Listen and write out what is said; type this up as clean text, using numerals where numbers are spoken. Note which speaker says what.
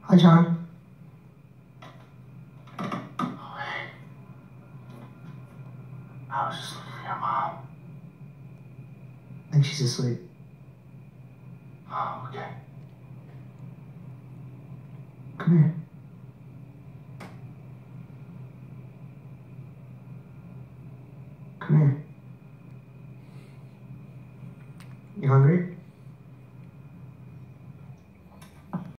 Speaker 1: Hi, John.
Speaker 2: Oh, hey. I was just looking for your mom.
Speaker 1: I think she's asleep.
Speaker 2: Oh, okay.
Speaker 1: Come here. Come here. You hungry?